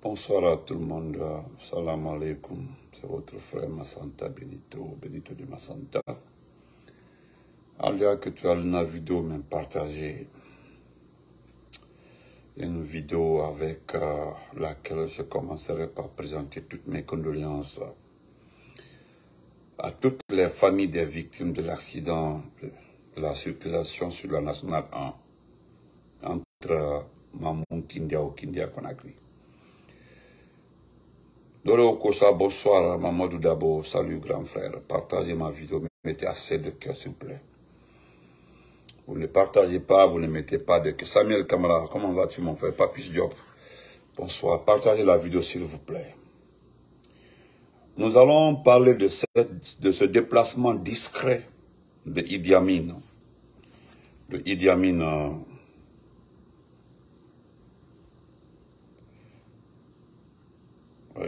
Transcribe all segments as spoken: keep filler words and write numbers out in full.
Bonsoir à tout le monde. Salam alaikum. C'est votre frère Massanta Benito, Benito de Massanta. Alia, que tu as une vidéo même partagée. Une vidéo avec euh, laquelle je commencerai par présenter toutes mes condoléances à toutes les familles des victimes de l'accident de la circulation sur la nationale un entre Mamoun Kindia ou Kindia Conakry. Doro Kosa, bonsoir, Mamadou Dabo, salut grand frère. Partagez ma vidéo, mettez assez de cœur s'il vous plaît. Vous ne partagez pas, vous ne mettez pas de cœur. Samuel Kamara, comment vas-tu mon frère? Papis Diop, bonsoir. Partagez la vidéo s'il vous plaît. Nous allons parler de, cette, de ce déplacement discret de Idi Amin. De Idi Amin. Euh, oui.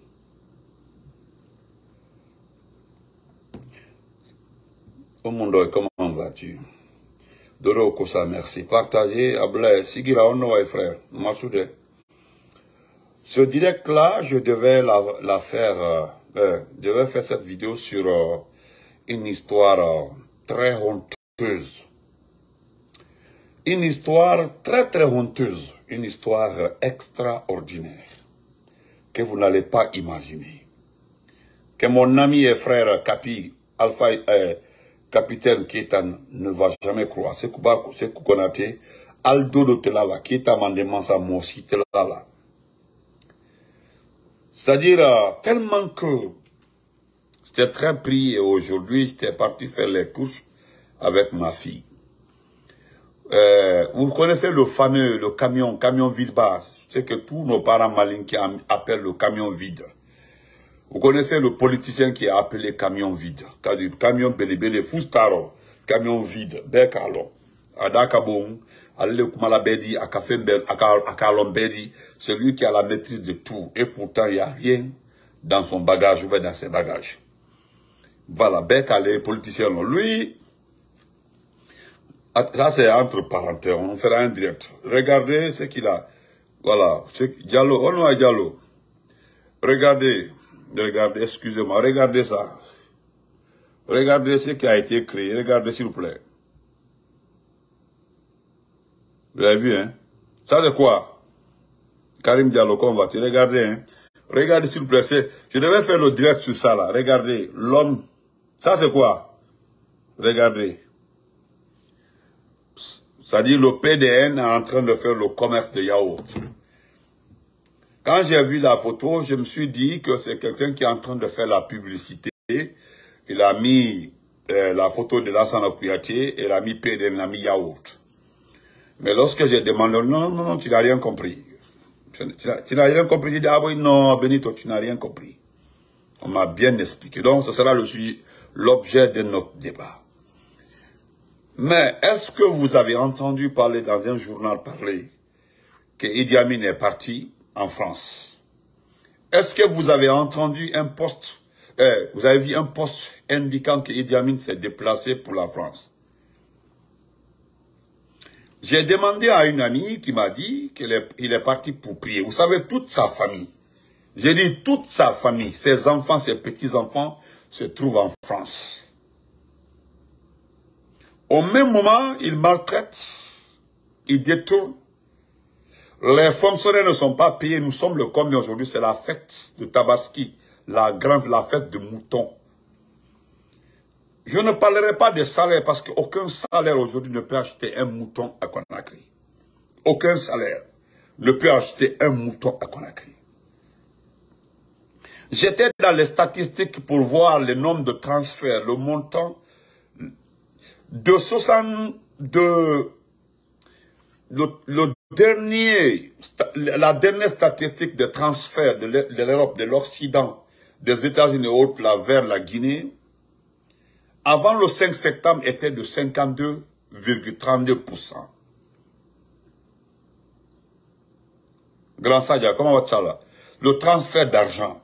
Au monde, comment vas-tu? Doro Kosa, merci. Partagez, Ablé, Sigira Ono, frère, Massoudé. Ce direct-là, je devais la, la faire, euh, euh, je devais faire cette vidéo sur euh, une histoire euh, très honteuse. Une histoire très très honteuse. Une histoire euh, extraordinaire. Que vous n'allez pas imaginer. Que mon ami et frère Capi, Alpha, euh, Capitaine Kétan ne va jamais croire. C'est Koukonate, Aldo de Telala, Kéta Mandemansa Mossi Telala. C'est-à-dire, euh, tellement que j'étais très pris et aujourd'hui, j'étais parti faire les courses avec ma fille. Euh, vous connaissez le fameux, le camion, camion vide-bas. C'est que tous nos parents malins qui appellent le camion vide. Vous connaissez le politicien qui a appelé camion vide. Camion belébélé, Foustaro, camion vide, Bekalo, Adakabong, Alekumalabedi, Akafembe, Akalombedi, celui qui a la maîtrise de tout. Et pourtant, il n'y a rien dans son bagage ou dans ses bagages. Voilà, Bekale, politicien. Lui, ça c'est entre parenthèses, on fera un direct. Regardez ce qu'il a. Voilà, Diallo, on a Diallo. Regardez, regardez, excusez-moi, regardez ça. Regardez ce qui a été créé, regardez s'il vous plaît. Vous avez vu, hein? Ça c'est quoi? Karim Diallo, comment vas-tu? Regardez, hein? Regardez s'il vous plaît. Je devais faire le direct sur ça là. Regardez, l'homme. Ça c'est quoi? Regardez. Ça dit le P D N est en train de faire le commerce de yaourt. Quand j'ai vu la photo, je me suis dit que c'est quelqu'un qui est en train de faire la publicité. Il a mis euh, la photo de Lassana Kouyaté et il a mis P D N, il a mis yaourt. Mais lorsque j'ai demandé, non, non, non, tu n'as rien compris. Tu n'as rien compris. J'ai dit, ah oui, non, Benito, tu n'as rien compris. On m'a bien expliqué. Donc, ce sera l'objet de notre débat. Mais est-ce que vous avez entendu parler dans un journal parler que Idi Amin est parti en France? Est-ce que vous avez entendu un poste, euh, vous avez vu un poste indiquant que Idi Amin s'est déplacé pour la France? J'ai demandé à une amie qui m'a dit qu'il est, il est parti pour prier. Vous savez, toute sa famille, j'ai dit toute sa famille, ses enfants, ses petits-enfants se trouvent en France. Au même moment, il maltraite, il détourne. Les fonctionnaires ne sont pas payés. Nous sommes le comme aujourd'hui, c'est la fête de Tabaski, la grande, la fête de mouton. Je ne parlerai pas de salaire parce qu'aucun salaire aujourd'hui ne peut acheter un mouton à Conakry. Aucun salaire ne peut acheter un mouton à Conakry. J'étais dans les statistiques pour voir le nombre de transferts, le montant de soixante-deux, le, le dernier, la dernière statistique de transfert de l'Europe, de l'Occident, des États-Unis et autres, là, vers la Guinée, avant le cinq septembre, était de cinquante-deux virgule trente-deux pour cent. Grand Sadia, comment va ça là? Le transfert d'argent.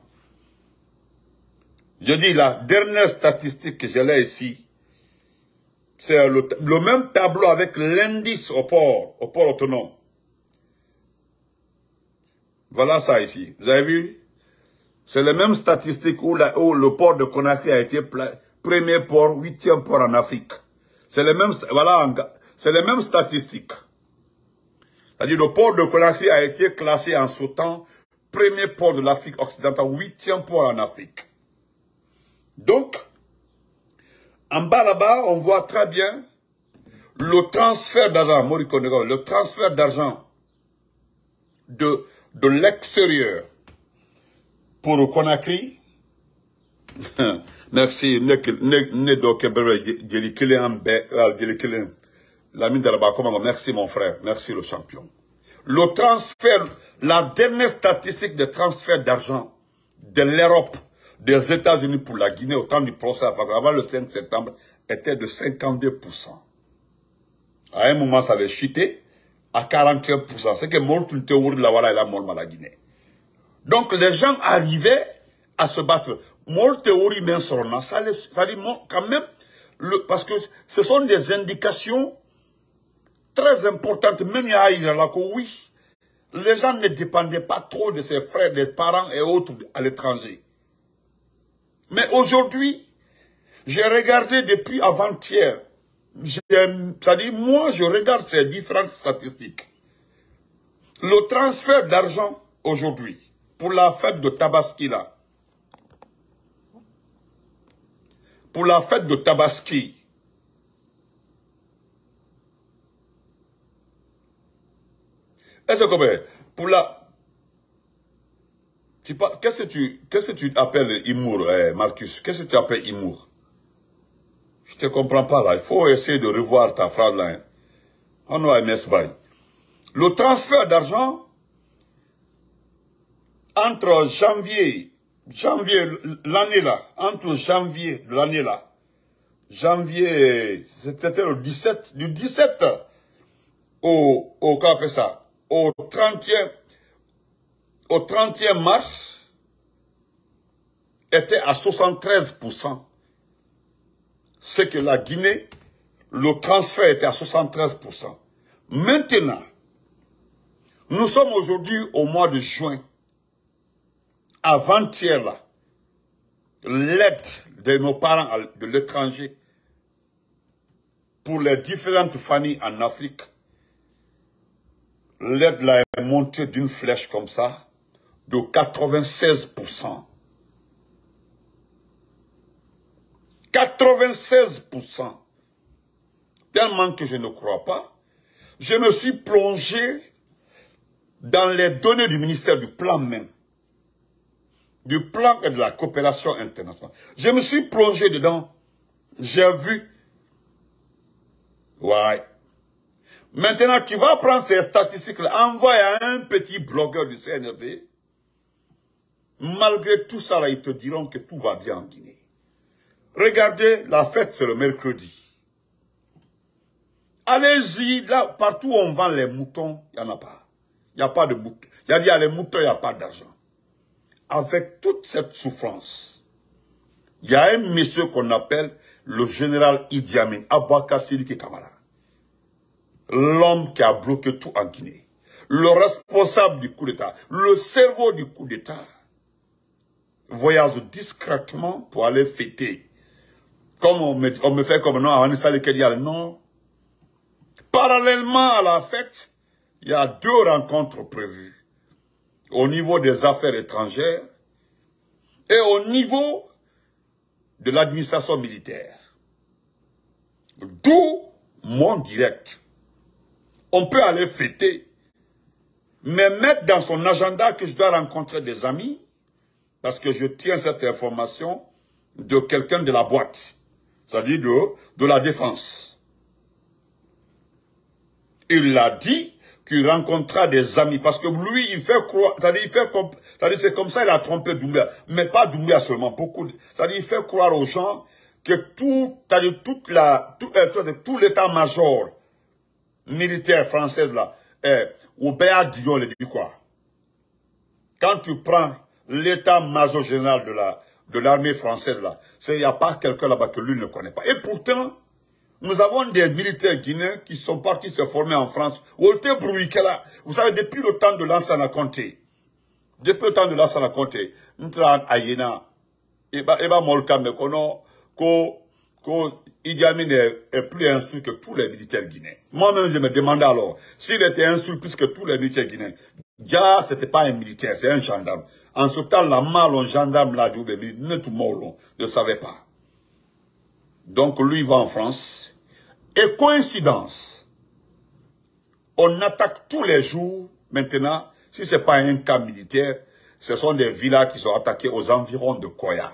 Je dis la dernière statistique que j'ai là ici, c'est le, le même tableau avec l'indice au port, au port autonome. Voilà ça ici. Vous avez vu? C'est les mêmes statistiques où, la, où le port de Conakry a été premier port, huitième port en Afrique. C'est les mêmes, voilà, c'est les mêmes statistiques. C'est-à-dire le port de Conakry a été classé en sautant premier port de l'Afrique occidentale, huitième port en Afrique. Donc, en bas là-bas, on voit très bien le transfert d'argent, le transfert d'argent de, de l'extérieur pour le Conakry. Merci. Merci mon frère. Merci le champion. Le transfert, la dernière statistique de transfert d'argent de l'Europe, des États-Unis pour la Guinée au temps du procès avant le cinq septembre était de cinquante-deux pour cent. À un moment, ça avait chuté à quarante et un pour cent. C'est que mon théorie de la voilà et la mort la Guinée. Donc les gens arrivaient à se battre. Mon théorie même sur ça, ça dit quand même, le, parce que ce sont des indications très importantes. Même à là que oui, les gens ne dépendaient pas trop de ses frères, des parents et autres à l'étranger. Mais aujourd'hui, j'ai regardé depuis avant-hier, c'est-à-dire moi je regarde ces différentes statistiques. Le transfert d'argent aujourd'hui, pour la fête de Tabaski là, pour la fête de Tabaski, est-ce que pour la... Qu'est-ce que tu, qu'est-ce que tu appelles Imour, eh, Marcus? Qu'est-ce que tu appelles Imour? Je ne te comprends pas là. Il faut essayer de revoir ta phrase là. Hein. On va aimer ce bail. Le transfert d'argent entre janvier, janvier l'année là, entre janvier de l'année là, janvier, c'était le dix-sept, du dix-sept au, au, quoi que ça, au trentième, au trentième mars, était à soixante-treize pour cent. C'est que la Guinée, le transfert était à soixante-treize pour cent. Maintenant, nous sommes aujourd'hui au mois de juin. Avant-hier, là, l'aide de nos parents de l'étranger pour les différentes familles en Afrique, l'aide là est montée d'une flèche comme ça, de quatre-vingt-seize pour cent. quatre-vingt-seize pour cent. Tellement que je ne crois pas. Je me suis plongé dans les données du ministère du Plan même. Du Plan et de la coopération internationale. Je me suis plongé dedans. J'ai vu. Ouais. Maintenant, tu vas prendre ces statistiques-là, envoie à un petit blogueur du C N R D. Malgré tout ça, là, ils te diront que tout va bien en Guinée. Regardez, la fête, c'est le mercredi. Allez-y, là, partout où on vend les moutons, il n'y en a pas. Il n'y a pas de moutons. Il y a, il y a les moutons, il n'y a pas d'argent. Avec toute cette souffrance, il y a un monsieur qu'on appelle le général Idi Amin, Aboubacar Sidiki Kamara. L'homme qui a bloqué tout en Guinée. Le responsable du coup d'État. Le cerveau du coup d'État. Voyage discrètement pour aller fêter. Comme on me, on me fait comme non, on est non. Parallèlement à la fête, il y a deux rencontres prévues. Au niveau des affaires étrangères et au niveau de l'administration militaire. D'où mon direct. On peut aller fêter, mais mettre dans son agenda que je dois rencontrer des amis, parce que je tiens cette information de quelqu'un de la boîte, c'est-à-dire de, de la défense. Il l'a dit qu'il rencontrera des amis, parce que lui, il fait croire, c'est-à-dire, il fait comme, c'est-à-dire, c'est comme ça, il a trompé Doumbouya, mais pas Doumbouya seulement, beaucoup, c'est-à-dire, il fait croire aux gens que tout, c'est-à-dire, toute la, tout, euh, tout l'état-major militaire française, là, eh, au Béat Dion, il dit quoi? Quand tu prends l'état-major général de la, de l'armée française, là, c'est, il n'y a pas quelqu'un là-bas que lui ne connaît pas. Et pourtant, nous avons des militaires guinéens qui sont partis se former en France. Walter Brouikela, vous savez, depuis le temps de l'ancien Conté, Depuis le temps de la Salakonte, nous travaillons à Yéna. Et bah, et bah, Molka, mais qu'on a, qu'au, qu'au, Idi Amin est, est plus instruit que tous les militaires guinéens. Moi-même, je me demandais alors, s'il était instruit plus que tous les militaires guinéens, Dia, c'était pas un militaire, c'est un gendarme. En ce temps, la mal, un gendarme là, du militaire, tout le monde, je ne savais pas. Donc, lui, il va en France. Et coïncidence, on attaque tous les jours, maintenant, si ce n'est pas un camp militaire, ce sont des villas qui sont attaquées aux environs de Koya.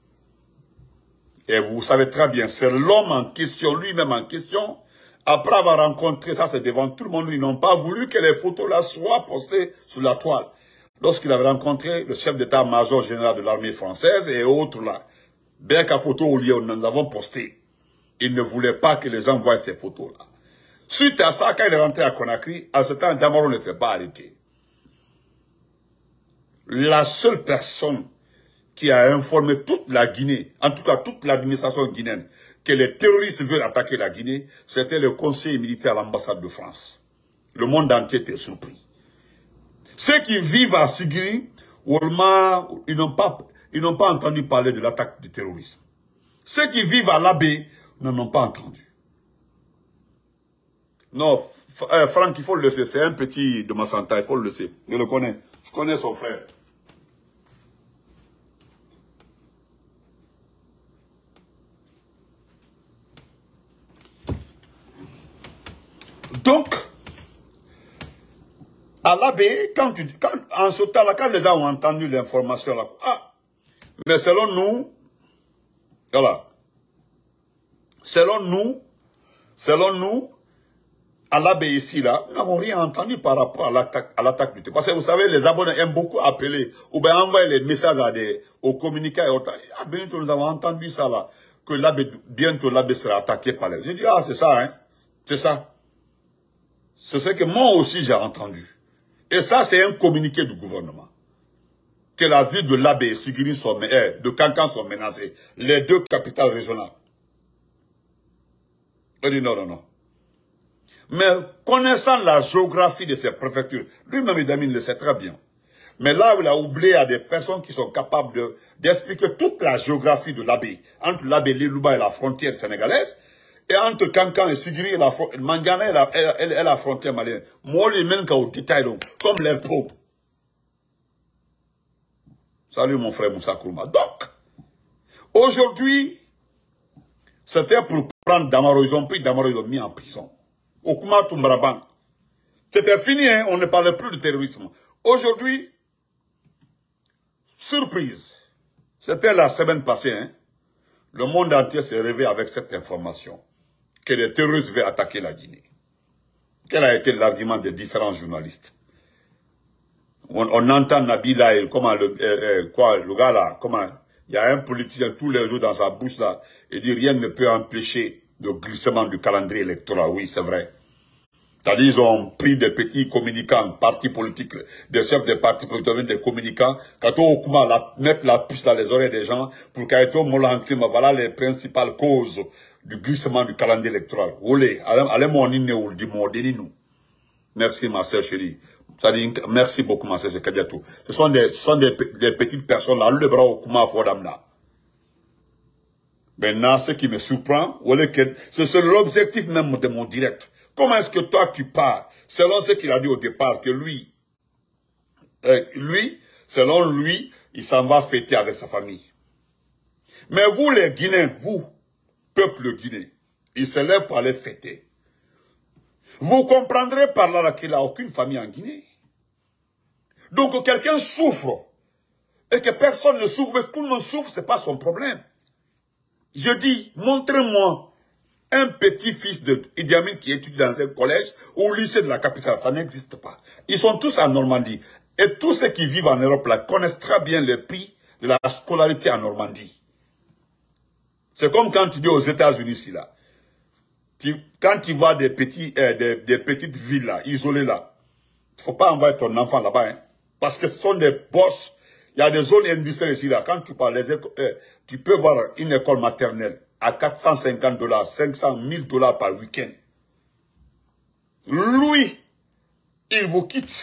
Et vous savez très bien, c'est l'homme en question, lui-même en question. Après avoir rencontré, ça c'est devant tout le monde, ils n'ont pas voulu que les photos là soient postées sur la toile. Lorsqu'il avait rencontré le chef d'état-major général de l'armée française et autres là, bien qu'à photo au lieu, nous l'avons posté. Il ne voulait pas que les gens voient ces photos là. Suite à ça, quand il est rentré à Conakry, à ce temps, Damaro n'était pas arrêté. La seule personne qui a informé toute la Guinée, en tout cas toute l'administration guinéenne, que les terroristes veulent attaquer la Guinée, c'était le conseiller militaire à l'ambassade de France. Le monde entier était surpris. Ceux qui vivent à Sigiri, ils n'ont pas, ils n'ont pas entendu parler de l'attaque du terrorisme. Ceux qui vivent à l'Abbé n'en ont pas entendu. Non, euh, Franck, il faut le laisser. C'est un petit de Massanta, il faut le laisser. Je le connais. Je connais son frère. Donc, à l'abbé, quand tu, quand, en ce temps-là, quand les gens ont entendu l'information là, ah, mais selon nous, voilà, selon nous, selon nous, à l'abbé ici là, nous n'avons rien entendu par rapport à l'attaque, à l'attaque du terrorisme. Parce que vous savez, les abonnés aiment beaucoup appeler, ou bien envoyer les messages à des, aux communicants et autres. Ah, bientôt nous avons entendu ça là, que l'abbé, bientôt l'abbé sera attaqué par les. J'ai dit, ah, c'est ça, hein, c'est ça. C'est ce que moi aussi j'ai entendu. Et ça, c'est un communiqué du gouvernement. Que la ville de l'Abbé et Sigiri sont, eh, de Kankan sont menacées. Les deux capitales régionales. Je dis non, non, non. Mais connaissant la géographie de ces préfectures, lui-même, il le sait très bien. Mais là où il a oublié à des personnes qui sont capables de, d'expliquer toute la géographie de l'Abbé, entre l'Abbé, l'Ilouba et la frontière sénégalaise, et entre Kankan et Sigiri et la frontière, Mangana et la, et, et, et la frontière malienne. Moi, les mêmes qu'au détail, comme les peaux. Salut mon frère Moussa Kourma. Donc, aujourd'hui, c'était pour prendre Damaro. Ils ont pris Damaro, ils ont mis en prison. Okuma Tumbraban. C'était fini, hein, on ne parlait plus de terrorisme. Aujourd'hui, surprise. C'était la semaine passée, hein. Le monde entier s'est réveillé avec cette information. Que les terroristes veulent attaquer la Guinée. Quel a été l'argument des différents journalistes? On, on entend Nabila, comment le, euh, euh, quoi, le gars là, comment, il y a un politicien tous les jours dans sa bouche là, il dit rien ne peut empêcher le glissement du calendrier électoral. Oui, c'est vrai. C'est-à-dire, ils ont pris des petits communicants, partis politiques, des chefs des partis politiques, des communicants, quand on commence à mettre la puce dans les oreilles des gens, pour qu'il y ait voilà les principales causes du glissement du calendrier électoral. Olé, allez mon nous. Merci ma sœur chérie. Merci beaucoup ma sœur Kadiatou. Ce sont des, ce sont des, des petites personnes là, le bras au Kouma Fodamna. Maintenant, ce qui me surprend, c'est l'objectif même de mon direct. Comment est-ce que toi tu pars, selon ce qu'il a dit au départ, que lui, euh, lui, selon lui, il s'en va fêter avec sa famille. Mais vous les Guinéens, vous, peuple guinéen, il se lève pour aller fêter. Vous comprendrez par là qu'il n'a aucune famille en Guinée. Donc quelqu'un souffre, et que personne ne souffre, mais tout le monde souffre, ce n'est pas son problème. Je dis, montrez-moi un petit-fils de Idi Amin qui étudie dans un collège ou au lycée de la capitale, ça n'existe pas. Ils sont tous en Normandie. Et tous ceux qui vivent en Europe là connaissent très bien le prix de la scolarité en Normandie. C'est comme quand tu dis aux États-Unis ici là. Tu, quand tu vois des, petits, euh, des, des petites villes là, isolées là, il ne faut pas envoyer ton enfant là-bas. Hein, parce que ce sont des boss. Il y a des zones industrielles ici là. Quand tu parles, les écoles, euh, tu peux voir une école maternelle à quatre cent cinquante dollars, cinq cent mille dollars par week-end. Lui, il vous quitte.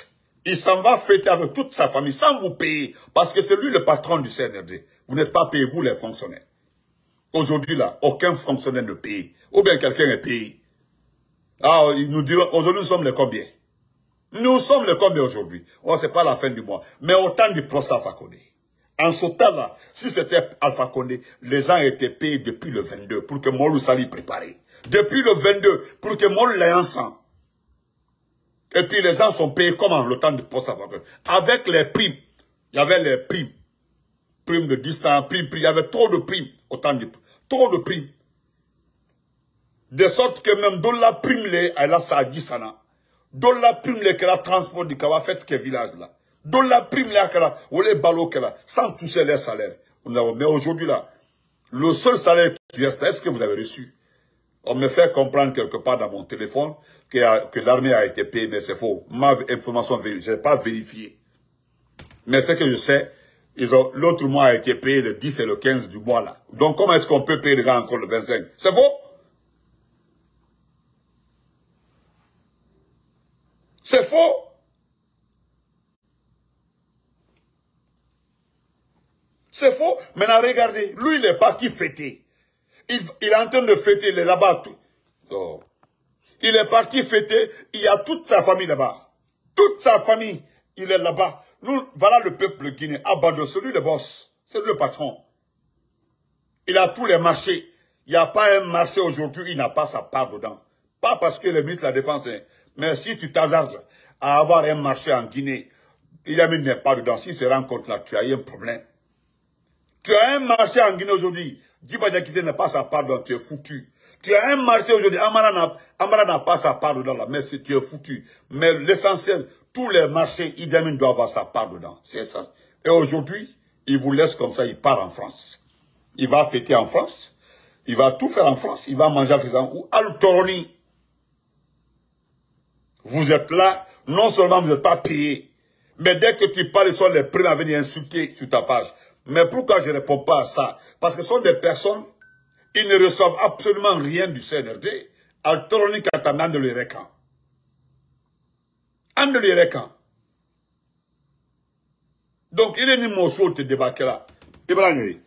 Il s'en va fêter avec toute sa famille sans vous payer. Parce que c'est lui le patron du C N R D. Vous n'êtes pas payé, vous les fonctionnaires. Aujourd'hui là, aucun fonctionnaire ne paye. Ou bien quelqu'un est payé. Ah, nous diront, aujourd'hui nous sommes les combien? Nous sommes les combien aujourd'hui? Oh, c'est pas la fin du mois. Mais au temps du procès Alpha Condé. En ce temps-là, si c'était Alpha Condé, les gens étaient payés depuis le vingt-deux pour que Molou Sali prépare. Depuis le vingt-deux pour que Molou l'ait ensemble. Et puis les gens sont payés comment le temps du procès Alpha Condé? Avec les primes. Il y avait les primes. Primes de distance, primes, primes. Il y avait trop de primes au temps du trop de primes. De sorte que même dans la prime, elle a sa dit sana. Dans la prime, qu'elle a transport du Kawa fait que village là. Dans la prime, qu'elle a, ou les ballots qu'elle a, sans toucher les salaires. Mais aujourd'hui là, le seul salaire qui reste, est-ce que vous avez reçu? On me fait comprendre quelque part dans mon téléphone que, que l'armée a été payée, mais c'est faux. Ma information, je n'ai pas vérifié. Mais ce que je sais, l'autre mois a été payé le dix et le quinze du mois là. Donc comment est-ce qu'on peut payer les gens encore le vingt-cinq? C'est faux? C'est faux. C'est faux. Maintenant, regardez. Lui, il est parti fêter. Il, il est en train de fêter. Il est là-bas. Oh. Il est parti fêter. Il y a toute sa famille là-bas. Toute sa famille. Il est là-bas. Nous, voilà le peuple guinéen. Abado, c'est lui le boss. C'est lui le patron. Il a tous les marchés. Il n'y a pas un marché aujourd'hui, il n'a pas sa part dedans. Pas parce que le ministre de la Défense est... Mais si tu t'hasardes à avoir un marché en Guinée, il n'est pas dedans. Si se rend compte là, tu as eu un problème. Tu as un marché en Guinée aujourd'hui. Djiba Diakité n'a pas sa part dedans, tu es foutu. Tu as un marché aujourd'hui, Amara n'a pas sa part dedans là, mais tu es foutu. Mais l'essentiel, tous les marchés, Idi Amin doit avoir sa part dedans. C'est ça. Et aujourd'hui, il vous laisse comme ça, il part en France. Il va fêter en France. Il va tout faire en France. Il va manger à Faisan ou Al-Toroni. Vous êtes là, non seulement vous n'êtes pas payé, mais dès que tu parles, ils sont les premiers à venir insulter sur ta page. Mais pourquoi je ne réponds pas à ça? Parce que ce sont des personnes, ils ne reçoivent absolument rien du C N R D. Al-Toroni Kataman de l'Irekan. En de l'Irekan. Donc, il est ni mon saut de débarquer là. Ibrahim.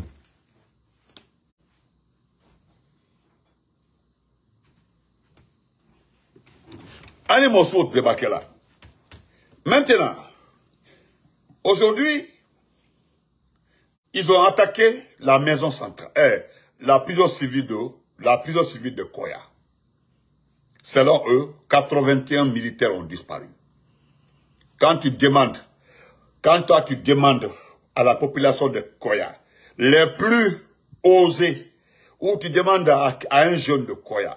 Allez, mon saut de débarquer là. Maintenant, aujourd'hui, ils ont attaqué la maison centrale, eh, la prison civile de, la prison civile de Koya. Selon eux, quatre-vingt-un militaires ont disparu. Quand tu demandes, quand toi tu demandes à la population de Koya, les plus osés, ou tu demandes à, à un jeune de Koya,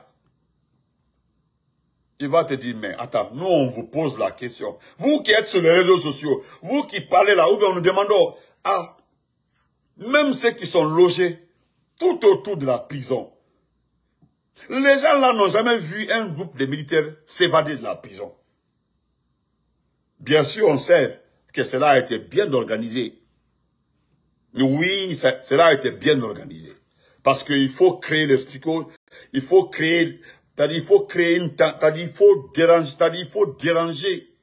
il va te dire, mais attends, nous on vous pose la question. Vous qui êtes sur les réseaux sociaux, vous qui parlez là, ou bien nous demandons, ah, même ceux qui sont logés tout autour de la prison, les gens là n'ont jamais vu un groupe de militaires s'évader de la prison. Bien sûr, on sait que cela a été bien organisé. Oui, ça, cela a été bien organisé. Parce qu'il faut créer les psychos, il faut créer... C'est-à-dire, il faut créer une... C'est-à-dire, il faut déranger. C'est-à-dire, il faut déranger.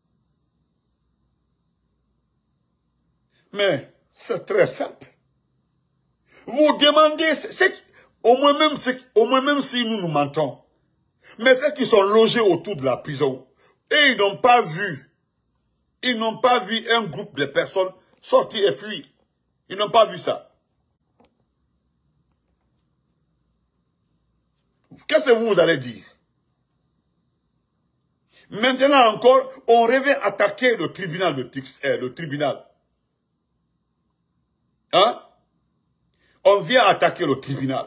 Mais, c'est très simple. Vous demandez... Au moins même, au moins même si nous nous mentons. Mais ceux qui sont logés autour de la prison, et ils n'ont pas vu... Ils n'ont pas vu un groupe de personnes sortir et fuir. Ils n'ont pas vu ça. Qu'est-ce que vous allez dire? Maintenant encore, on revient attaquer le tribunal de Tix, eh, le tribunal. Hein? On vient attaquer le tribunal.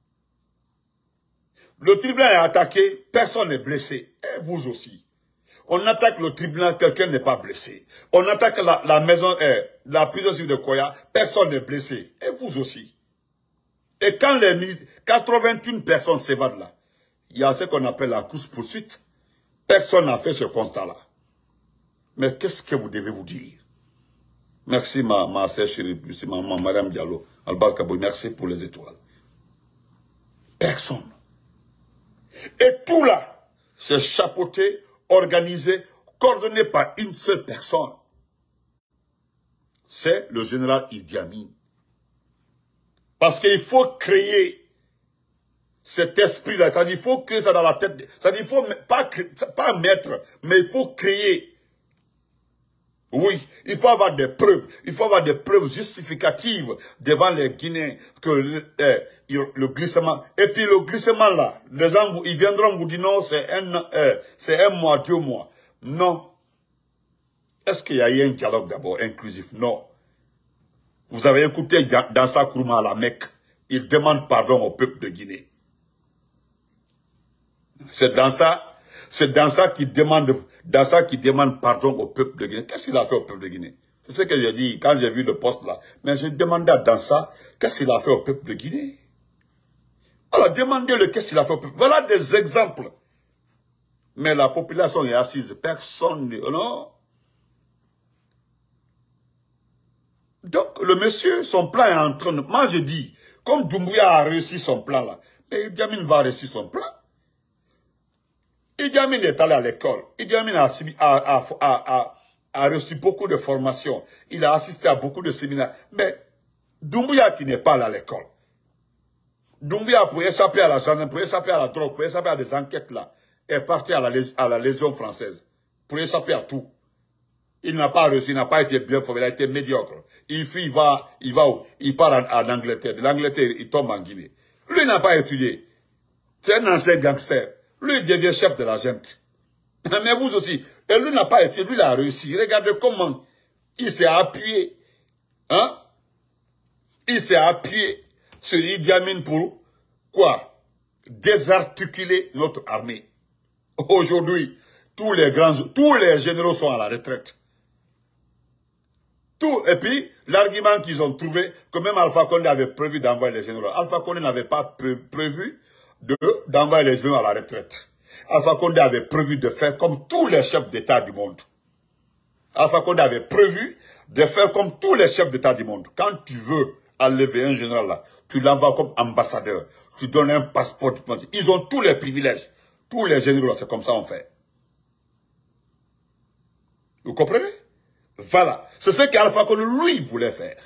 Le tribunal est attaqué, personne n'est blessé. Et vous aussi. On attaque le tribunal, quelqu'un n'est pas blessé. On attaque la, la maison, eh, la prison civile de Koya, personne n'est blessé. Et vous aussi. Et quand les quatre-vingt-une personnes s'évadent là, il y a ce qu'on appelle la course-poursuite. Personne n'a fait ce constat-là. Mais qu'est-ce que vous devez vous dire? Merci ma, ma sœur chérie, ma, ma, madame Diallo, Alba Kaboui, merci pour les étoiles. Personne. Et tout là, c'est chapeauté, organisé, coordonné par une seule personne. C'est le général Idi Amin. Parce qu'il faut créer cet esprit-là. Il faut créer ça dans la tête. Il faut pas, pas mettre, mais il faut créer. Oui, il faut avoir des preuves. Il faut avoir des preuves justificatives devant les Guinéens que le, euh, le glissement. Et puis le glissement là, les gens vous, ils viendront vous dire non, c'est un, euh, c'est un mois, deux mois. Non. Est-ce qu'il y a eu un dialogue d'abord inclusif? Non. Vous avez écouté Dansa Kourouma à la Mecque. Il demande pardon au peuple de Guinée. C'est dans ça, c'est dans ça qu'il demande, dans ça qu'il demande pardon au peuple de Guinée. Qu'est-ce qu'il a fait au peuple de Guinée? C'est ce que j'ai dit quand j'ai vu le poste là. Mais je demandais à Dansa, qu'est-ce qu'il a fait au peuple de Guinée? Alors demandez-le qu'est-ce qu'il a fait au peuple. Voilà des exemples. Mais la population est assise. Personne ne... Non. Donc, le monsieur, son plan est en train de... Moi, je dis, comme Doumbouya a réussi son plan là, mais Idi Amin va réussir son plan. Idi Amin est allé à l'école. Idi Amin a, a, a, a, a reçu beaucoup de formations. Il a assisté à beaucoup de séminaires. Mais Doumbouya qui n'est pas allé à l'école. Doumbouya, pour échapper à la gendarmerie, pour échapper à la drogue, pour échapper à des enquêtes là, est parti à la, à la Légion française. Pour échapper à tout. Il n'a pas reçu, il n'a pas été bien formé, il a été médiocre. Il, fait, il va, il va où? Il part en, en Angleterre. De l'Angleterre, il tombe en Guinée. Lui, il n'a pas étudié. C'est un ancien gangster. Lui, il devient chef de la junte. Mais vous aussi. Et lui n'a pas étudié, lui, il a réussi. Regardez comment il s'est appuyé. Hein? Il s'est appuyé sur Idi Amin pour quoi? Désarticuler notre armée. Aujourd'hui, tous les grands, tous les généraux sont à la retraite. Tout, et puis, l'argument qu'ils ont trouvé, que même Alpha Condé avait prévu d'envoyer les généraux. Alpha Condé n'avait pas pré prévu d'envoyer de, les généraux à la retraite. Alpha Condé avait prévu de faire comme tous les chefs d'État du monde. Alpha Condé avait prévu de faire comme tous les chefs d'État du monde. Quand tu veux enlever un général là, tu l'envoies comme ambassadeur. Tu donnes un passeport diplomatique. Ils ont tous les privilèges. Tous les généraux, c'est comme ça on fait. Vous comprenez? Voilà. C'est ce qu'Alpha Condé, lui, voulait faire.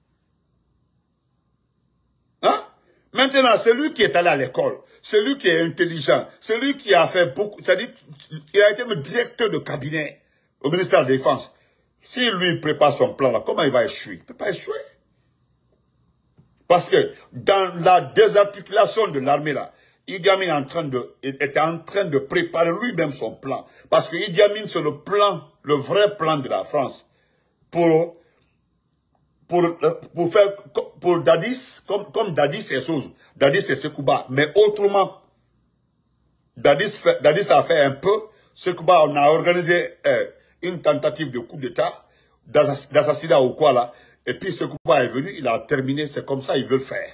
Hein? Maintenant, c'est lui qui est allé à l'école. C'est lui qui est intelligent. C'est lui qui a fait beaucoup. C'est-à-dire, il a été le directeur de cabinet au ministère de la Défense. Si lui prépare son plan là, comment il va échouer? Il ne peut pas échouer. Parce que dans la désarticulation de l'armée là, Idi Amin est en train de, était en train de préparer lui-même son plan. Parce que Idi Amin, c'est le plan, le vrai plan de la France. Pour, pour, pour faire, pour Dadis, comme, comme Dadis et Souz. Dadis et Sekouba. Mais autrement, Dadis, fait, Dadis a fait un peu. Sekouba, on a organisé euh, une tentative de coup d'État, d'assassinat ou quoi là. Et puis Sekouba est venu, il a terminé. C'est comme ça, il veut le faire.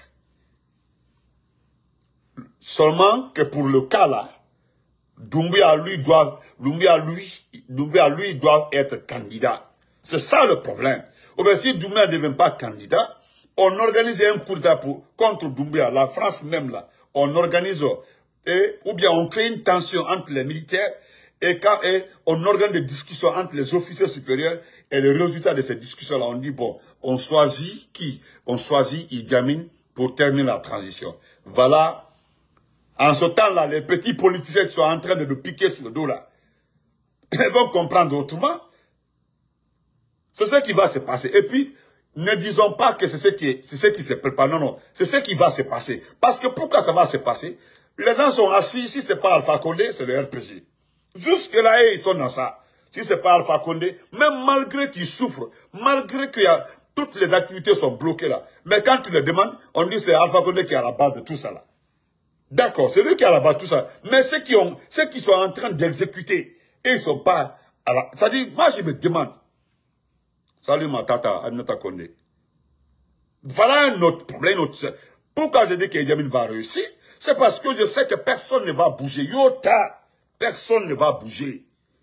Seulement que pour le cas là, Doumbouya lui doit, Doumbouya lui, Doumbouya lui doit être candidat. C'est ça le problème. Ou bien si Doumbouya ne devient pas candidat, on organise un coup d'État contre Doumbouya, la France même là, on organise, et, ou bien on crée une tension entre les militaires, et quand et on organise des discussions entre les officiers supérieurs, et le résultat de ces discussions là, on dit bon, on choisit qui? On choisit Idi Amin pour terminer la transition. Voilà. En ce temps-là, les petits politiciens qui sont en train de nous piquer sur le dos là, ils vont comprendre autrement. C'est ce qui va se passer. Et puis, ne disons pas que c'est ce qui, c'est ce qui se prépare. Non, non. C'est ce qui va se passer. Parce que pourquoi ça va se passer? Les gens sont assis. Si ce n'est pas Alpha Condé, c'est le R P G. Jusque-là, ils sont dans ça. Si ce n'est pas Alpha Condé, même malgré qu'ils souffrent, malgré que y a, toutes les activités sont bloquées là. Mais quand tu le demandes, on dit que c'est Alpha Condé qui est à la base de tout ça là. D'accord, c'est lui qui a là-bas tout ça. Mais ceux qui, ont, ceux qui sont en train d'exécuter, et ils ne sont pas... C'est-à-dire, moi je me demande. Salut ma tata, Aminata Condé. Voilà un autre problème. Autre... Pourquoi je dis qu'Idi Amin va réussir? C'est parce que je sais que personne ne va bouger. Yota, personne ne va bouger.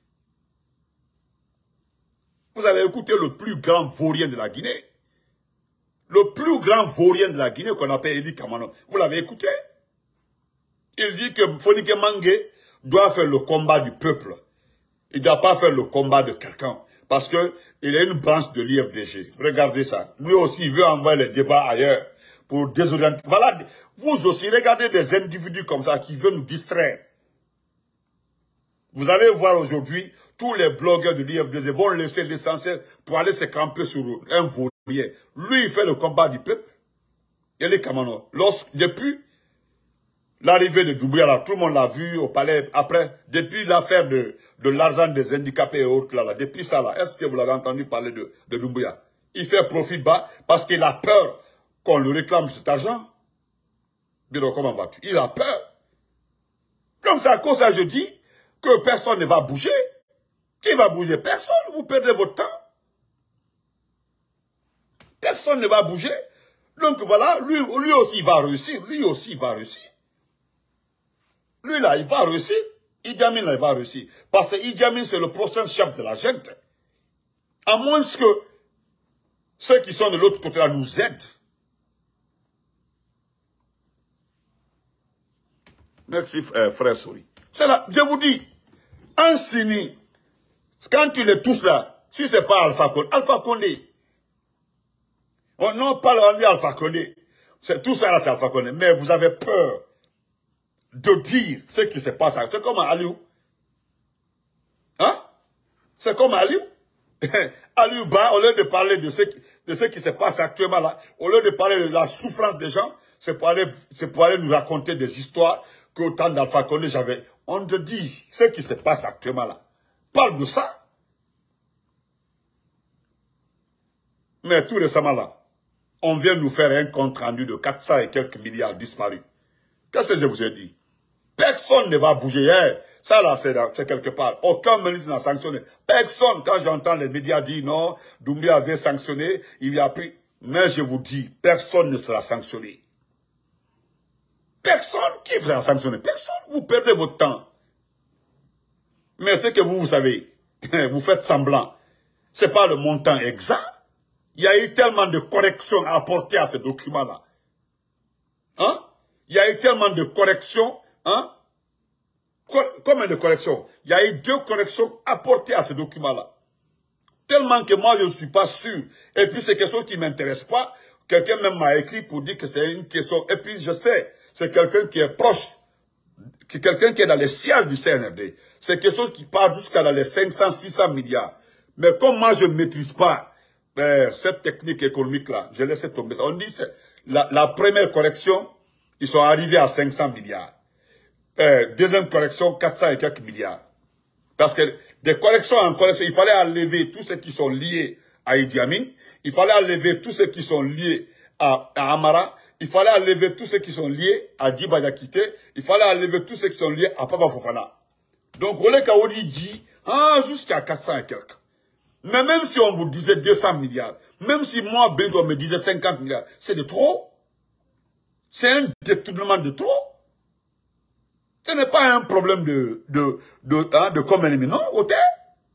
Vous avez écouté le plus grand vaurien de la Guinée. Le plus grand vaurien de la Guinée qu'on appelle Eli Kamano. Vous l'avez écouté? Il dit que Fonike Mangue doit faire le combat du peuple. Il ne doit pas faire le combat de quelqu'un. Parce que il est une branche de l'I F D G. Regardez ça. Lui aussi, il veut envoyer les débats ailleurs pour désorienter. Voilà. Vous aussi, regardez des individus comme ça qui veulent nous distraire. Vous allez voir aujourd'hui, tous les blogueurs de l'I F D G vont laisser l'essentiel pour aller se camper sur un vaurier. Lui, il fait le combat du peuple. Et les Kamano. Depuis l'arrivée de Doumbouya, tout le monde l'a vu au palais. Après, depuis l'affaire de, de l'argent des handicapés et autres, là, là, depuis ça, là, est-ce que vous l'avez entendu parler de, de Doumbouya? Il fait profit bas parce qu'il a peur qu'on lui réclame cet argent. Biro, comment vas-tu? Il a peur. Donc c'est à cause de ça, je dis que personne ne va bouger. Qui va bouger? Personne. Vous perdez votre temps. Personne ne va bouger. Donc voilà, lui, lui aussi il va réussir. Lui aussi il va réussir. Lui là, il va réussir. Idi Amin là, il va réussir. Parce que Idi Amin, c'est le prochain chef de la junte. À moins que ceux qui sont de l'autre côté là nous aident. Merci euh, frère Souri. C'est là, je vous dis, un Sini, quand tu les touches là, si c'est pas Alpha Condé, Alpha Condé, on n'en parle en lui Alpha Condé. Tout ça là, c'est Alpha Condé. Mais vous avez peur de dire ce qui se passe. C'est comme Aliou. Hein? C'est comme Aliou. Aliou Ba, au lieu de parler de ce, qui, de ce qui se passe actuellement là, au lieu de parler de la souffrance des gens, c'est pour aller, c'est pour aller nous raconter des histoires qu'au temps d'Alpha Condé, j'avais. On te dit ce qui se passe actuellement là. Parle de ça. Mais tout récemment là, on vient nous faire un compte rendu de quatre cents et quelques milliards disparus. Qu'est-ce que je vous ai dit? Personne ne va bouger. Hein? Ça là, c'est quelque part. Aucun ministre n'a sanctionné. Personne, quand j'entends les médias dire non, Doumbouya avait sanctionné, il y a pris. Mais je vous dis, personne ne sera sanctionné. Personne qui sera sanctionné. Personne. Vous perdez votre temps. Mais ce que vous, vous savez, vous faites semblant. Ce n'est pas le montant exact. Il y a eu tellement de corrections à apporter à ce document-là. Hein? Il y a eu tellement de corrections. Hein? Combien de corrections? Il y a eu deux corrections apportées à ce document-là. Tellement que moi, je ne suis pas sûr. Et puis, c'est quelque chose qui ne m'intéresse pas. Quelqu'un même m'a écrit pour dire que c'est une question. Et puis, je sais, c'est quelqu'un qui est proche. C'est quelqu'un qui est dans les sièges du C N R D. C'est quelque chose qui part jusqu'à dans les cinq cents, six cents milliards. Mais comme moi, je ne maîtrise pas euh, cette technique économique-là, je laisse tomber ça. On dit que la, la première correction, ils sont arrivés à cinq cents milliards. Euh, deuxième correction, quatre cents et quelques milliards. Parce que des corrections en correction, il fallait enlever tous ceux qui sont liés à Idi Amin. Il fallait enlever tous ceux qui sont liés à, à Amara. Il fallait enlever tous ceux qui sont liés à Djiba Diakité. Il fallait enlever tous ceux qui sont liés à Papa Fofana. Donc, Olé Kaoudi dit, ah, jusqu'à quatre cents et quelques. Mais même si on vous disait deux cents milliards, même si moi, Bédo me disait cinquante milliards, c'est de trop. C'est un détournement de trop. Ce n'est pas un problème de, de, de, hein, de comme ennemi, non, au terre.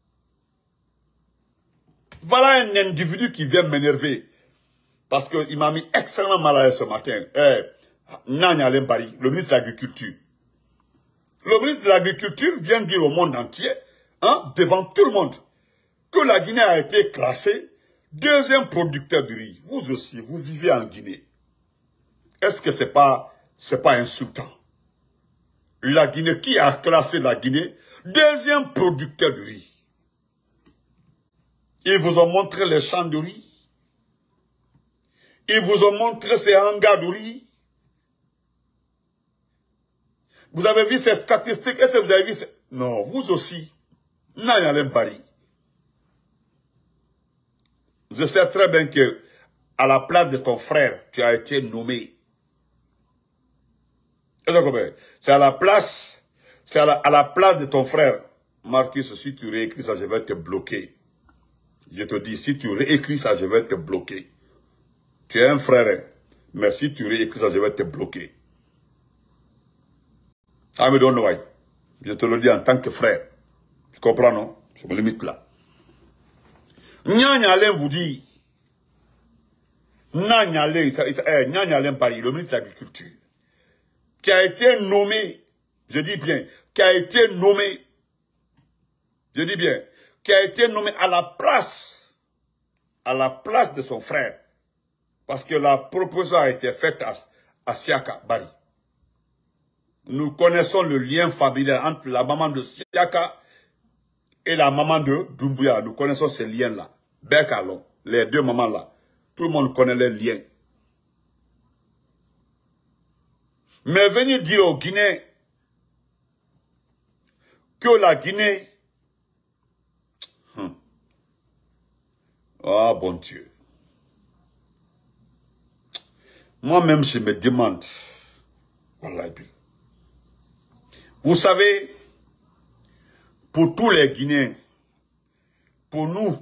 Voilà un individu qui vient m'énerver. Parce qu'il m'a mis extrêmement mal à l'aise ce matin. Eh, Nanya Lembari, le ministre de l'Agriculture. Le ministre de l'Agriculture vient dire au monde entier, hein, devant tout le monde, que la Guinée a été classée deuxième producteur de riz. Vous aussi, vous vivez en Guinée. Est-ce que c'est pas, c'est pas insultant? La Guinée, qui a classé la Guinée deuxième producteur de riz? Ils vous ont montré les champs de riz. Ils vous ont montré ces hangars de riz. Vous avez vu ces statistiques? Est-ce que vous avez vu ces... Non, vous aussi. Nanya Lembari. Je sais très bien que à la place de ton frère, tu as été nommé. C'est à la place, c'est à la, à la place de ton frère. Marcus, si tu réécris ça, je vais te bloquer. Je te dis, si tu réécris ça, je vais te bloquer. Tu es un frère, mais si tu réécris ça, je vais te bloquer. Ah, mais don't know why. Je te le dis en tant que frère. Tu comprends, non? Je me limite là. Nyanya Alain vous dit, Nyanya Alain, eh, Nyanya Alain Paris, le ministre de l'Agriculture, qui a été nommé, je dis bien, qui a été nommé je dis bien, qui a été nommé à la place, à la place de son frère, parce que la proposition a été faite à, à Siaka Bari. Nous connaissons le lien familial entre la maman de Siaka et la maman de Doumbouya. Nous connaissons ces liens-là. Bekalon, les deux mamans-là. Tout le monde connaît les liens. Mais venir dire aux Guinéens que la Guinée... Hum. Ah, bon Dieu. Moi-même, je me demande... Wallahi. Vous savez, pour tous les Guinéens, pour nous,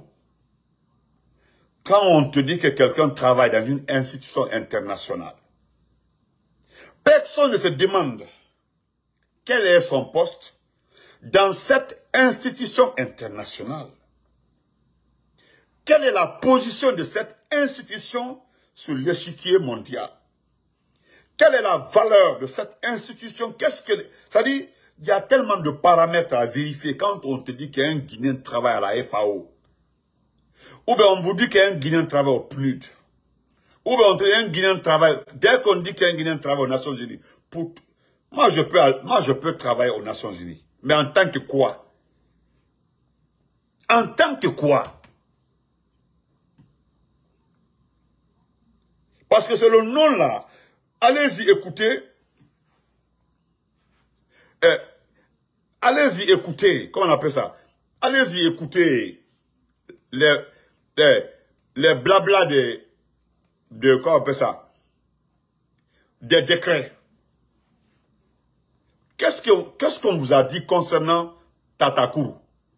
quand on te dit que quelqu'un travaille dans une institution internationale, personne ne se demande quel est son poste dans cette institution internationale. Quelle est la position de cette institution sur l'échiquier mondial? Quelle est la valeur de cette institution? Qu'est-ce que... C'est-à-dire, il y a tellement de paramètres à vérifier quand on te dit qu'un Guinéen travaille à la F A O. Ou bien on vous dit qu'un Guinéen travaille au P N U D. Ou bien on te dit qu'un Guinéen travaille... Dès qu'on dit qu'un Guinéen travaille aux Nations Unies, pour... moi, je peux, moi je peux travailler aux Nations Unies. Mais en tant que quoi? En tant que quoi? Parce que c'est le nom là. Allez-y écoutez. Euh, Allez-y écoutez. Comment on appelle ça? Allez-y écoutez les, les, les blabla de, de, comment on appelle ça? Des décrets. Qu'est-ce qu'on qu'est-ce qu'on vous a dit concernant Tatakourou?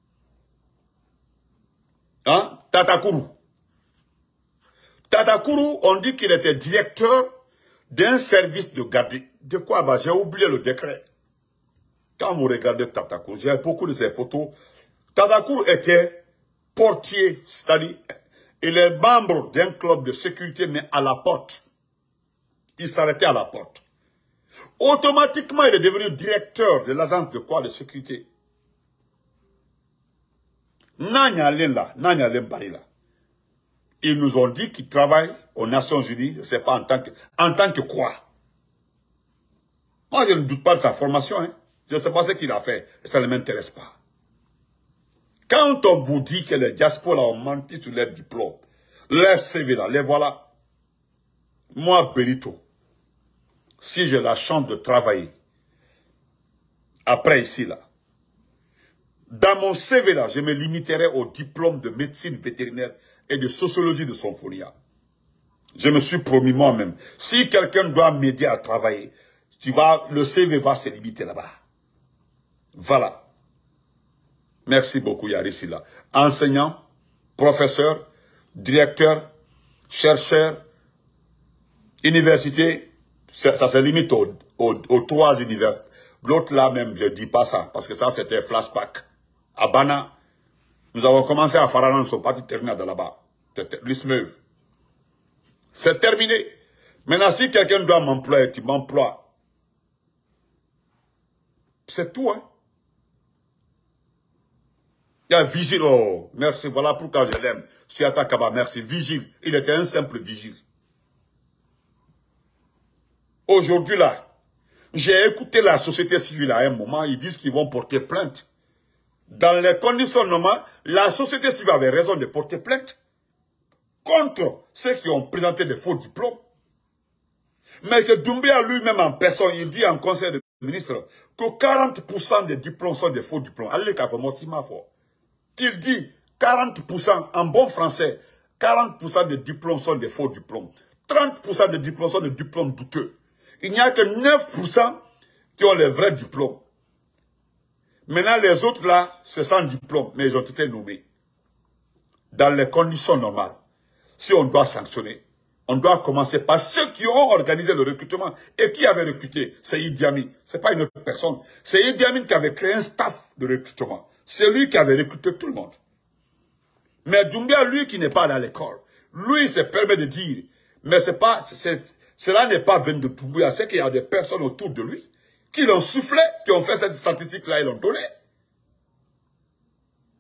Hein? Tatakourou. Tatakourou, on dit qu'il était directeur d'un service de garde. De quoi? Bah, j'ai oublié le décret. Quand vous regardez Tatakourou, j'ai beaucoup de ces photos. Tatakourou était portier, c'est-à-dire, il est membre d'un club de sécurité, mais à la porte. Il s'arrêtait à la porte. Automatiquement, il est devenu directeur de l'agence de quoi? De sécurité. Nanya Lenla, Nanya Lembarila. Ils nous ont dit qu'il travaille aux Nations Unies, je ne sais pas en tant que, en tant que quoi. Moi, je ne doute pas de sa formation, hein. Je ne sais pas ce qu'il a fait, ça ne m'intéresse pas. Quand on vous dit que les diasporas ont menti sur leurs diplômes, les C V là, les voilà. Moi, Benito, si j'ai la chance de travailler, après ici là, dans mon C V là, je me limiterai au diplôme de médecine vétérinaire et de sociologie de Symphonia. Je me suis promis moi-même. Si quelqu'un doit m'aider à travailler, tu vas, le C V va se limiter là-bas. Voilà. Merci beaucoup, Yarisila. Enseignant, professeur, directeur, chercheur, université, ça, ça se limite aux, aux, aux trois universités. L'autre là même, je ne dis pas ça, parce que ça c'était flashback. À Bana, nous avons commencé à Faranan, nous sommes partis terminer de là-bas. L'Ismeuve. C'est terminé. Maintenant, si quelqu'un doit m'employer, tu m'emploies. C'est tout, hein. Il y a Vigile, oh, merci, voilà pourquoi je l'aime. Siata Kaba, merci. Vigile, il était un simple vigile. Aujourd'hui, là, j'ai écouté la société civile à un moment, ils disent qu'ils vont porter plainte. Dans les conditions normales, la société civile avait raison de porter plainte contre ceux qui ont présenté des faux diplômes. Mais que Doumbouya lui-même en personne, il dit en conseil de ministre que quarante pour cent des diplômes sont des faux diplômes. Allez, il dit quarante pour cent en bon français, quarante pour cent des diplômes sont des faux diplômes. trente pour cent des diplômes sont des diplômes douteux. Il n'y a que neuf pour cent qui ont les vrais diplômes. Maintenant, les autres là, c'est sans diplôme, mais ils ont été nommés. Dans les conditions normales, si on doit sanctionner, on doit commencer par ceux qui ont organisé le recrutement. Et qui avait recruté? C'est Idi Amin. Ce n'est pas une autre personne. C'est Idi Amin qui avait créé un staff de recrutement. C'est lui qui avait recruté tout le monde. Mais Doumbouya, lui qui n'est pas allé à l'école, lui, il se permet de dire, mais c'est pas, c'est, cela n'est pas venu de Doumbouya, c'est qu'il y a des personnes autour de lui qui l'ont soufflé, qui ont fait cette statistique-là, ils l'ont donné.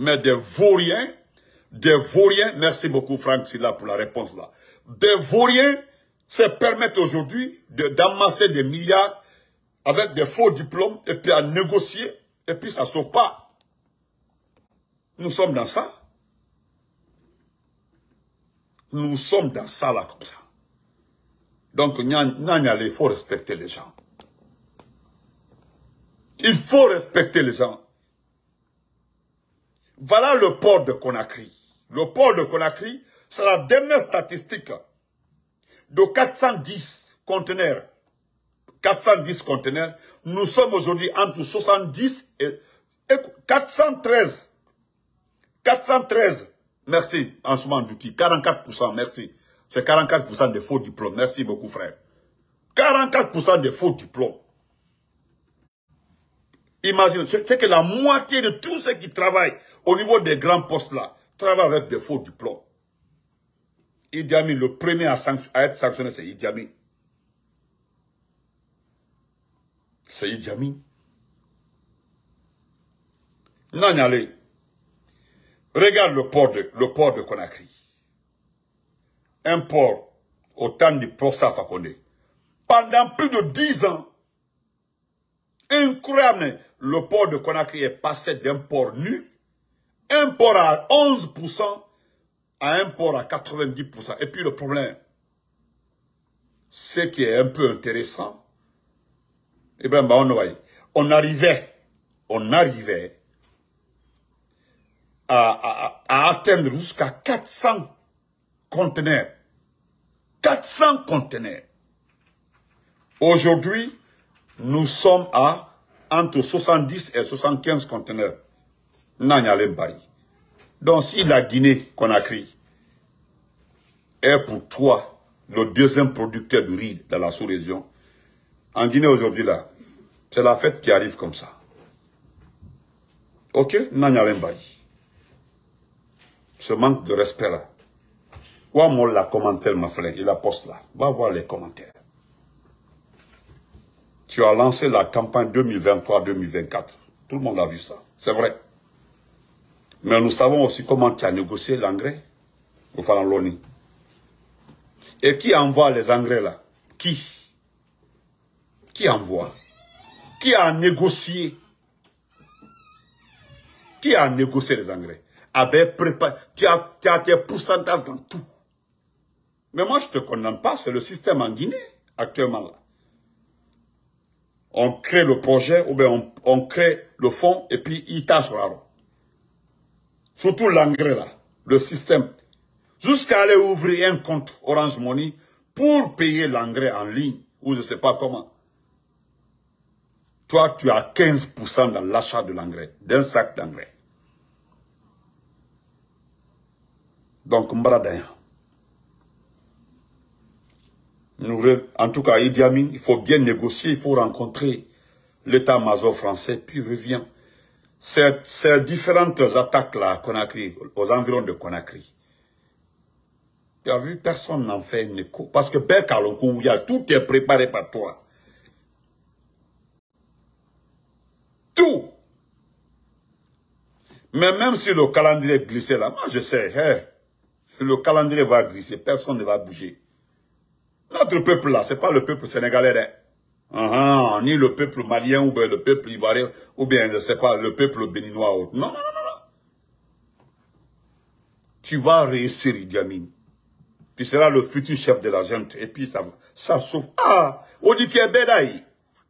Mais des vauriens, des vauriens, merci beaucoup Franck Silla pour la réponse là. Des vauriens se permettent aujourd'hui d'amasser des milliards avec des faux diplômes et puis à négocier et puis ça ne sort pas. Nous sommes dans ça. Nous sommes dans ça là comme ça. Donc, il faut respecter les gens. Il faut respecter les gens. Voilà le port de Conakry. Le port de Conakry, c'est la dernière statistique de quatre cent dix conteneurs. quatre cent dix conteneurs. Nous sommes aujourd'hui entre soixante-dix et, et quatre cent treize. quatre cent treize. Merci, en ce moment d'outils. quarante-quatre pour cent, merci. C'est quarante-quatre pour cent de faux diplômes. Merci beaucoup, frère. quarante-quatre pour cent de faux diplômes. Imagine, c'est que la moitié de tous ceux qui travaillent au niveau des grands postes là, travaillent avec des faux diplômes. Idi Amin, le premier à, à être sanctionné, c'est Idi Amin. C'est Idi Amin. Non, allez. Regarde le port de, le port de Conakry. Un port au temps du Prosa Fakonde. Pendant plus de dix ans, incroyable, le port de Conakry est passé d'un port nu, un port à onze pour cent, à un port à quatre-vingt-dix pour cent. Et puis le problème, ce qui est un peu intéressant, eh bien, on arrivait, on arrivait à, à, à atteindre jusqu'à quatre cents conteneurs. quatre cents conteneurs. Aujourd'hui, nous sommes à entre soixante-dix et soixante-quinze conteneurs. Donc, si la Guinée-Conakry est pour toi le deuxième producteur de riz dans la sous-région, en Guinée aujourd'hui, là, c'est la fête qui arrive comme ça. Ok? Ce manque de respect là. Ou moi la commentaire, ma frère, il la poste là. Va voir les commentaires. Tu as lancé la campagne deux mille vingt-trois deux mille vingt-quatre. Tout le monde a vu ça. C'est vrai. Mais nous savons aussi comment tu as négocié l'engrais au Faranloni. Et qui envoie les engrais là? Qui? Qui envoie? Qui a négocié? Qui a négocié les engrais? Ah ben, prépare, tu as, tu as tes pourcentages dans tout. Mais moi, je ne te condamne pas, c'est le système en Guinée, actuellement là. On crée le projet, ou bien on, on crée le fonds, et puis il tasse raro. Surtout l'engrais là, le système. Jusqu'à aller ouvrir un compte Orange Money pour payer l'engrais en ligne, ou je ne sais pas comment. Toi, tu as quinze pour cent dans l'achat de l'engrais, d'un sac d'engrais. Donc, Mbradaya. En tout cas, Idi Amin, il faut bien négocier, il faut rencontrer l'état-major français, puis revient. Ces, ces différentes attaques-là à Conakry, aux environs de Conakry, tu as vu, personne n'en fait une écho. Parce que Berkalonkou, tout est préparé par toi. Tout. Mais même si le calendrier glissait là, moi je sais, hey, le calendrier va glisser, personne ne va bouger. Notre peuple là, c'est pas le peuple sénégalais, hein. Uh -huh, ni le peuple malien, ou bien le peuple ivoirien, ou bien, je sais pas, le peuple béninois. Non, non, non, non. Tu vas réussir, Idi Amin. Tu seras le futur chef de la junte. Et puis, ça, ça sauve. Ah, on dit qu'il est bédaï.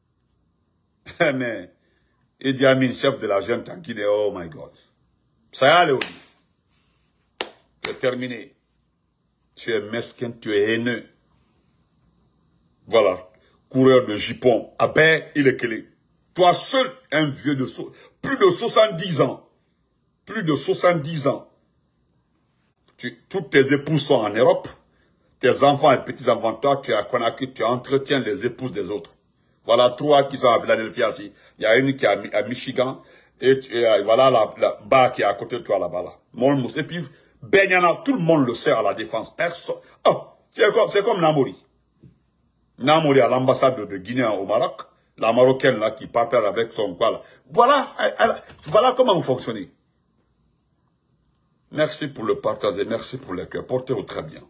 Mais, Idi Amin, chef de la junte en Guinée, oh my God. Ça y est, allez, c'est terminé. Tu es mesquin, tu es haineux. Voilà, coureur de jupon. Ah ben, il est quel est. Toi seul, un vieux de so plus de soixante-dix ans. Plus de soixante-dix ans. Tu, toutes tes épouses sont en Europe. Tes enfants et petits-enfants, toi, tu es à Conakry, tu entretiens les épouses des autres. Voilà trois qui sont à Philadelphie ici. Il y a une qui est à Michigan. Et, tu, et voilà la, la bas qui est à côté de toi là-bas. Là. Molmous. Et puis, Benyana, tout le monde le sait à la défense. Personne. Oh, c'est comme, c'est comme Namori. Namori à l'ambassade de Guinée au Maroc, la Marocaine là qui parle avec son quoi là. Voilà, elle, elle, voilà comment vous fonctionnez. Merci pour le partage et merci pour le cœur. Portez-vous très bien.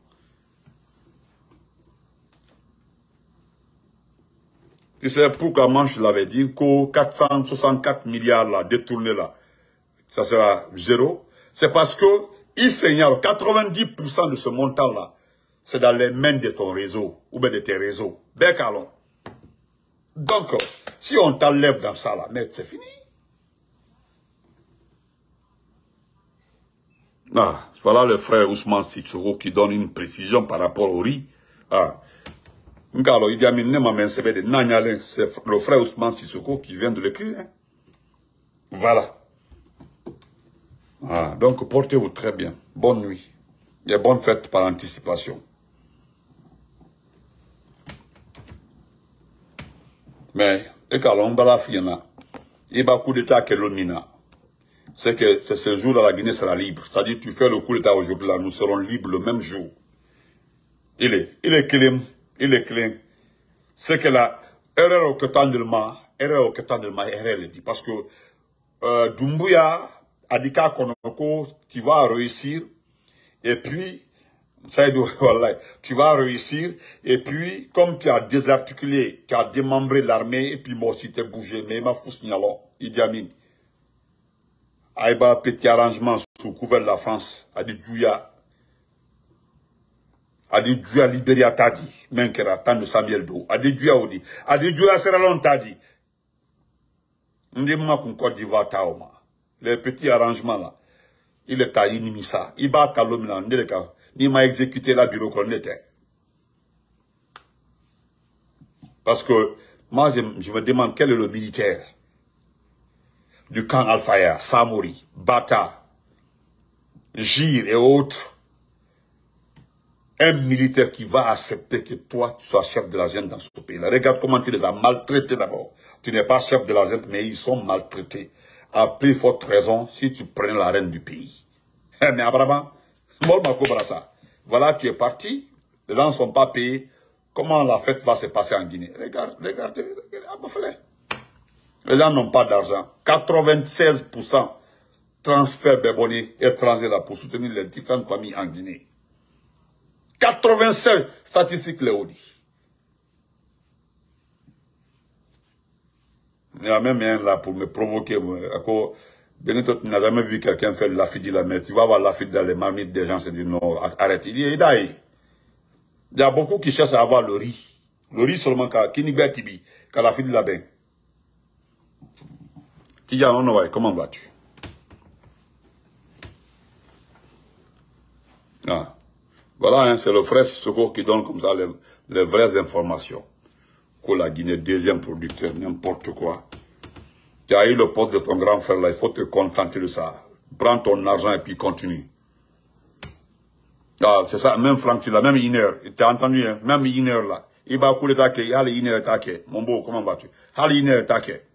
Tu sais pourquoi moi je l'avais dit qu'aux quatre cent soixante-quatre milliards là, détournés là, ça sera zéro. C'est parce que il s'ignore quatre-vingt-dix pour cent de ce montant là, c'est dans les mains de ton réseau ou bien de tes réseaux. Ben calons. Donc, si on t'enlève dans ça là, mais c'est fini. Ah, voilà le frère Ousmane Sissoko qui donne une précision par rapport au riz. Ah. C'est le frère Ousmane Sissoko qui vient de l'écrire. Hein. Voilà. Ah, donc, portez-vous très bien. Bonne nuit. Et bonne fête par anticipation. Mais, et quand on va la fier, il va coup d'état que l'on c'est que ce jour-là, la Guinée sera libre. C'est-à-dire, tu fais le coup d'état aujourd'hui, là, nous serons libres le même jour. Il est, il est clean, il est clean. C'est que la erreur au ketandlement, erreur au ketandlement, erreur le dit. Parce que euh, Doumbouya a dit qu'à Konoko, tu vas réussir. Et puis, tu vas réussir. Et puis, comme tu as désarticulé, tu as démembré l'armée, et puis moi aussi t'es bougé, mais ma fous nialo, Idi Amin. Aïba petit arrangement sous couvert de la France, a dit Douya. A dit Douya Libéria t'a dit, Menkera, tant de Samuel Do. A dit Douya Odi. A dit Douya Serralon t'a dit. Ndima qu'on Côte d'Ivoire taoma. Les petits arrangements là. Il est à Inimisa. Il va à l'homme il m'a exécuté la bureau qu'on était. Parce que moi, je, je me demande quel est le militaire du camp Al-Faya, Samori, Bata, Gir et autres. Un militaire qui va accepter que toi, tu sois chef de la junte dans ce pays-là. Regarde comment tu les as maltraités d'abord. Tu n'es pas chef de la junte, mais ils sont maltraités. À plus forte raison, si tu prends la reine du pays. Mais Abraham, voilà, tu es parti, les gens ne sont pas payés. Comment la fête va se passer en Guinée? Regarde, regarde, regarde, les gens n'ont pas d'argent. quatre-vingt-seize pour cent transfert bébonné étranger là pour soutenir les différentes familles en Guinée. quatre-vingt-seize statistiques les dit. Il y a même un là pour me provoquer. Benito, tu n'as jamais vu quelqu'un faire de la fille de la mer. Tu vas voir la fille dans les marmites des gens, c'est dit non, arrête. Il dit, il y a beaucoup qui cherchent à avoir le riz. Le riz seulement, qui n'y bet tibi, qu'à la fille de la bain. Tia, non, non, comment vas-tu? Ah. Voilà, hein, c'est le frère Sissoko qui donne comme ça les, les vraies informations. Que la Guinée, deuxième producteur, n'importe quoi. Tu as eu le poste de ton grand frère là, il faut te contenter de ça. Prends ton argent et puis continue. Ah, c'est ça, même Franck, tu l'as, même Iner, tu as entendu, hein, même Iner là. Il va couler ta quai, il y a les Iner ta quai. Mon beau, comment vas-tu? Il y a les Iner ta quai.